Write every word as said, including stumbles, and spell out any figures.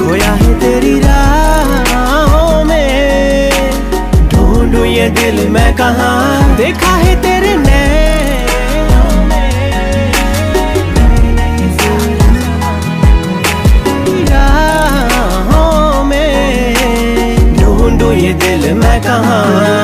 खोया है तेरी राहों में, ढूंढूं ये दिल मैं कहाँ, देखा है तेरे नैनों में, राहों में ढूंढूं ये दिल मैं कहाँ।